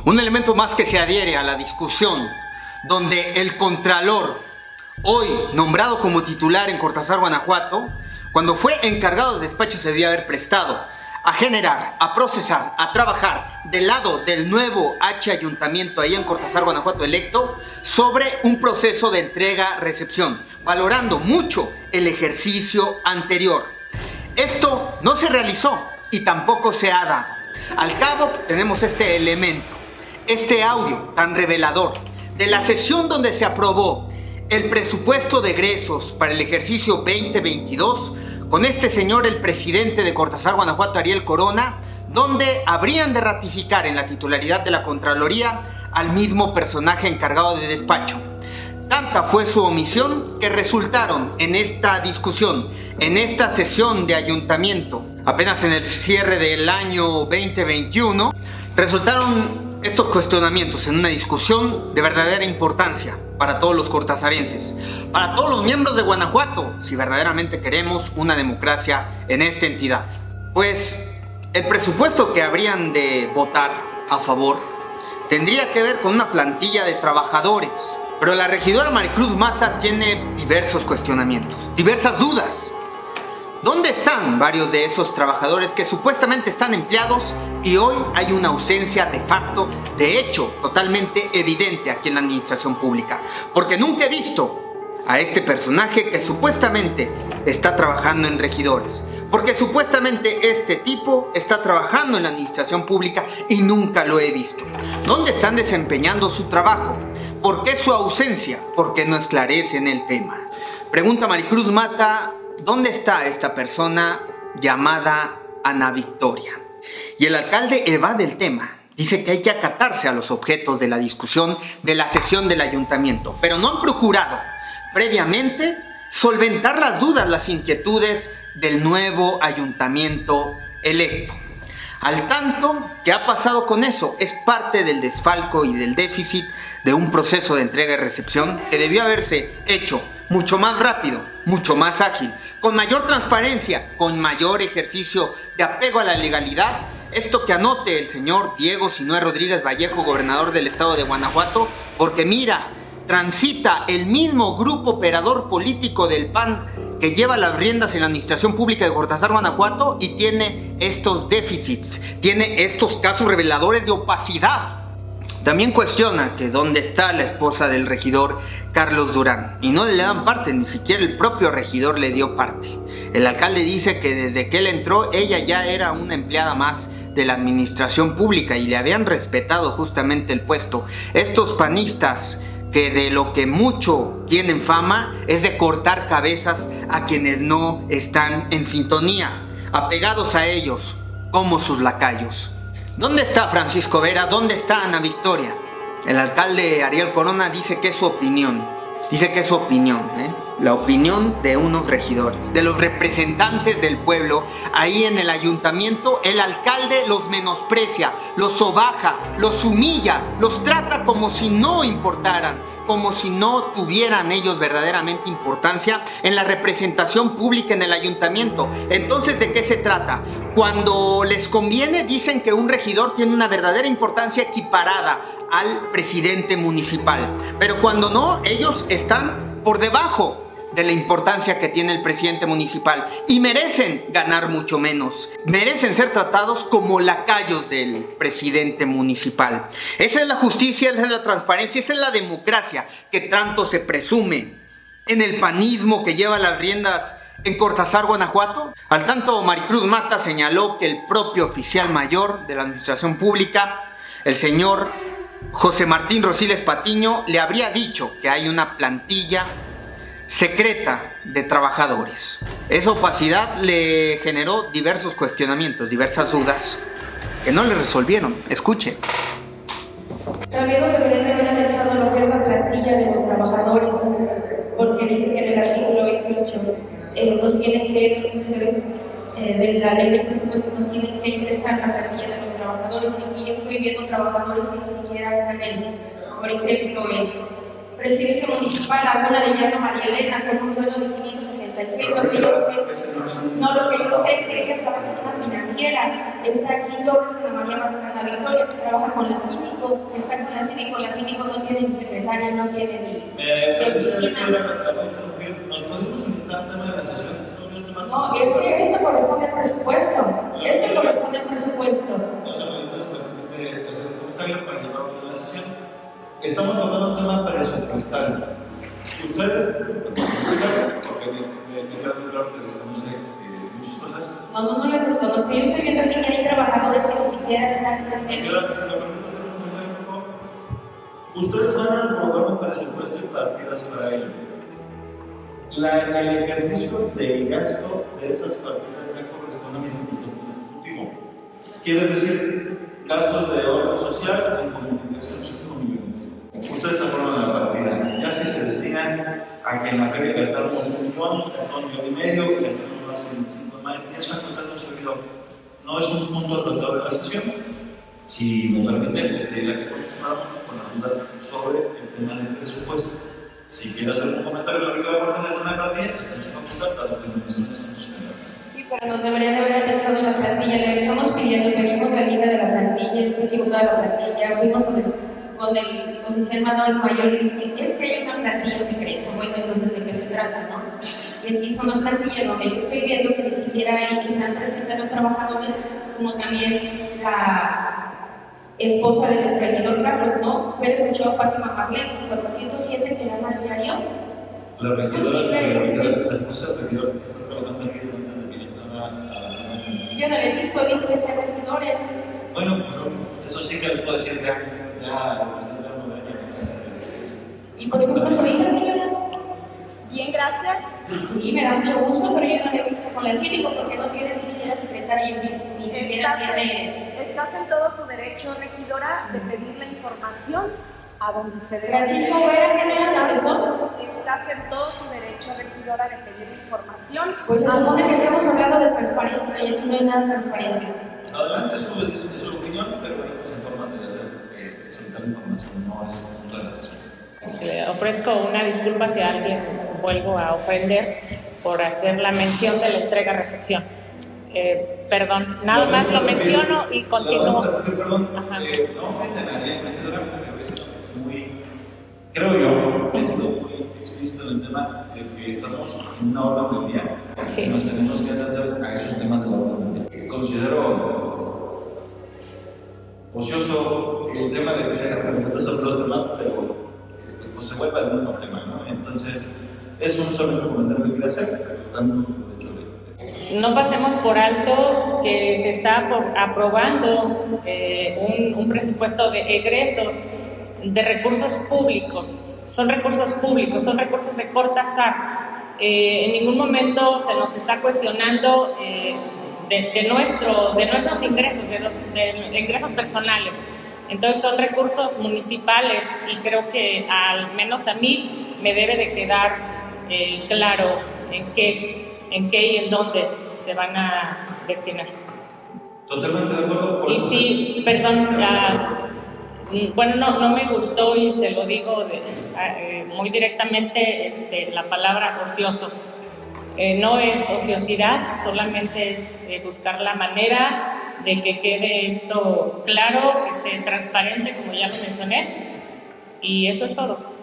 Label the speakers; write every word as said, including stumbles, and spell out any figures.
Speaker 1: Un elemento más que se adhiere a la discusión, donde el Contralor, hoy nombrado como titular en Cortázar, Guanajuato, cuando fue encargado de despacho se debía haber prestado a generar, a procesar, a trabajar del lado del nuevo H ayuntamiento ahí en Cortázar, Guanajuato electo, sobre un proceso de entrega-recepción, valorando mucho el ejercicio anterior. Esto no se realizó y tampoco se ha dado. Al cabo tenemos este elemento, este audio tan revelador de la sesión donde se aprobó el presupuesto de egresos para el ejercicio veinte veintidós con este señor, el presidente de Cortázar, Guanajuato, Ariel Corona, donde habrían de ratificar en la titularidad de la Contraloría al mismo personaje encargado de despacho. Tanta fue su omisión que resultaron en esta discusión, en esta sesión de ayuntamiento, apenas en el cierre del año veinte veintiuno, resultaron estos cuestionamientos en una discusión de verdadera importancia para todos los cortazarenses, para todos los miembros de Guanajuato, si verdaderamente queremos una democracia en esta entidad. Pues el presupuesto que habrían de votar a favor tendría que ver con una plantilla de trabajadores, pero la regidora Maricruz Mata tiene diversos cuestionamientos, diversas dudas. ¿Dónde están varios de esos trabajadores que supuestamente están empleados y hoy hay una ausencia de facto, de hecho, totalmente evidente aquí en la administración pública? Porque nunca he visto a este personaje que supuestamente está trabajando en regidores, porque supuestamente este tipo está trabajando en la administración pública y nunca lo he visto. ¿Dónde están desempeñando su trabajo? ¿Por qué su ausencia? ¿Por qué no esclarecen el tema? Pregunta Maricruz Mata. ¿Dónde está esta persona llamada Ana Victoria? Y el alcalde evade el tema. Dice que hay que acatarse a los objetos de la discusión de la sesión del ayuntamiento, pero no han procurado previamente solventar las dudas, las inquietudes del nuevo ayuntamiento electo. Al tanto, ¿qué ha pasado con eso? Es parte del desfalco y del déficit de un proceso de entrega y recepción que debió haberse hecho mucho más rápido, mucho más ágil, con mayor transparencia, con mayor ejercicio de apego a la legalidad. Esto que anote el señor Diego Sinúe Rodríguez Vallejo, gobernador del estado de Guanajuato, porque mira, transita el mismo grupo operador político del P A N que lleva las riendas en la administración pública de Cortázar, Guanajuato, y tiene estos déficits, tiene estos casos reveladores de opacidad. También cuestiona que dónde está la esposa del regidor Carlos Durán, y no le dan parte, ni siquiera el propio regidor le dio parte. El alcalde dice que desde que él entró ella ya era una empleada más de la administración pública y le habían respetado justamente el puesto. Estos panistas que de lo que mucho tienen fama es de cortar cabezas a quienes no están en sintonía, apegados a ellos como sus lacayos. ¿Dónde está Francisco Vera? ¿Dónde está Ana Victoria? El alcalde Ariel Corona dice que es su opinión. Dice que es su opinión, ¿eh? La opinión de unos regidores, de los representantes del pueblo. Ahí en el ayuntamiento el alcalde los menosprecia, los sobaja, los humilla, los trata como si no importaran, como si no tuvieran ellos verdaderamente importancia en la representación pública en el ayuntamiento. Entonces, ¿de qué se trata? Cuando les conviene dicen que un regidor tiene una verdadera importancia equiparada al presidente municipal, pero cuando no, ellos están por debajo de la importancia que tiene el presidente municipal y merecen ganar mucho menos, merecen ser tratados como lacayos del presidente municipal. Esa es la justicia, esa es la transparencia, esa es la democracia que tanto se presume en el panismo que lleva las riendas en Cortázar, Guanajuato. Al tanto, Maricruz Mata señaló que el propio oficial mayor de la administración pública, el señor José Martín Rosiles Patiño, le habría dicho que hay una plantilla secreta de trabajadores. Esa opacidad le generó diversos cuestionamientos, diversas dudas que no le resolvieron. Escuche.
Speaker 2: También nos deberían de haber anexado lo que es la plantilla de los trabajadores, porque dice que en el artículo veintiocho eh, nos tienen que, ustedes eh, de la ley de presupuesto nos tienen que ingresar la plantilla de los trabajadores, y yo estoy viendo trabajadores que ni siquiera están en, por ejemplo, en Presidencia Municipal, Laguna de Llano María Elena, con un sueldo de quinientos setenta y seis, lo que yo sé, no, lo que yo sé que ella trabaja en una financiera. financiera. Está aquí Torres Ana María Ana Victoria, que trabaja con la Cínico, que está con la Cínico. La Cínico no tiene ni secretaria, no tiene ni
Speaker 3: eh,
Speaker 2: oficina.
Speaker 3: ¿Nos podemos orientar al tema de la sesión?
Speaker 2: No, es que esto corresponde al presupuesto. Esto corresponde al presupuesto.
Speaker 3: O sea, ahorita se me permite hacer un comentario para llevar a la sesión. Estamos tocando un tema presupuestal. Ustedes, porque me, me, me queda muy claro que desconoce eh, muchas cosas.
Speaker 2: No, no, no les desconozco. Yo estoy viendo aquí que hay trabajadores que ni siquiera están presentes.
Speaker 3: Si me permite hacer un comentario, por favor. Ustedes van a aprobar un presupuesto y partidas para ello. La, el ejercicio del gasto de esas partidas ya corresponde a mi ejecutivo. Quiere decir, gastos de orden social en comunicación, cinco millones. Ustedes aprueban la partida. Ya si se destina a que en la feria gastamos un millón, gastamos un millón y medio, gastamos más en cinco más, ya es facultad de un servidor. No es un punto tratado de la sesión. Si me permite, de la que continuamos con las dudas sobre el tema del presupuesto. Si quiere hacer un comentario, la única orden de una plantilla está en su facultad, dado que no son sus señores.
Speaker 2: Sí, pero nos debería de haber anexado la plantilla. Le estamos pidiendo, pedimos la liga de la plantilla, está equivocada la plantilla. Fuimos con el, con el oficial Manuel Mayor y dice: es que hay una plantilla secreta. Bueno, entonces ¿de qué se trata, no? Y aquí está una plantilla donde yo estoy viendo que ni siquiera ahí están presentes los trabajadores, como también la esposa del regidor Carlos, ¿no? Pérez Ochoa Fátima Marlene, cuatrocientos siete que gana al diario.
Speaker 3: La regidora, la esposa del regidor está trabajando aquí desde antes de que yo entrara a la...
Speaker 2: Yo no le he visto, dice que está en regidores.
Speaker 3: Bueno, pues eso sí que le puedo decir, ya, ya lo estoy dando de años.
Speaker 2: Y por ejemplo, su hija, señora.
Speaker 4: Bien, gracias.
Speaker 2: Sí, me da mucho gusto, pero yo no la he visto con la Cínico porque no tiene ni siquiera secretaria y oficio, ni siquiera
Speaker 4: estás
Speaker 2: tiene...
Speaker 4: En, estás en todo tu derecho, regidora, de pedir la información a donde se debe.
Speaker 2: Francisco Vera, ¿qué no era su asesor?
Speaker 4: Estás en todo tu derecho, regidora, de pedir la información.
Speaker 2: Pues se supone que estamos hablando de transparencia y aquí no hay nada transparente.
Speaker 3: Adelante, eso es su opinión, pero bueno, pues en forma de hacer, eh, soltar la información, no es punto de la sesión.
Speaker 5: Le ofrezco una disculpa si a alguien vuelvo a ofender por hacer la mención de la entrega-recepción. Eh, perdón, nada más lo menciono y continúo.
Speaker 3: Perdón, eh, no ofende a nadie, regidora, porque es muy, creo yo, he sido muy explícito en el tema de que estamos en una orden del día.
Speaker 5: Sí.
Speaker 3: Y nos tenemos que atender a esos temas de la orden del día. Considero ocioso el tema de que se hagan preguntas sobre los temas, pero este, pues se vuelve al mismo tema, ¿no? Entonces, es un solo comentario que quiero hacer, pero están en su derecho de...
Speaker 5: No pasemos por alto que se está por, aprobando eh, un, un presupuesto de egresos de recursos públicos. Son recursos públicos, son recursos de Cortázar. Eh, en ningún momento se nos está cuestionando eh, de, de, nuestro, de nuestros ingresos, de los de ingresos personales. Entonces son recursos municipales y creo que al menos a mí me debe de quedar eh, claro en qué, en qué y en dónde se van a destinar.
Speaker 3: Totalmente de acuerdo. Por
Speaker 5: y sí, perdón, uh, bueno, no, no me gustó y se lo digo de, uh, muy directamente este, la palabra ocioso. Eh, no es ociosidad, solamente es eh, buscar la manera de que quede esto claro, que sea transparente, como ya lo mencioné, y eso es todo.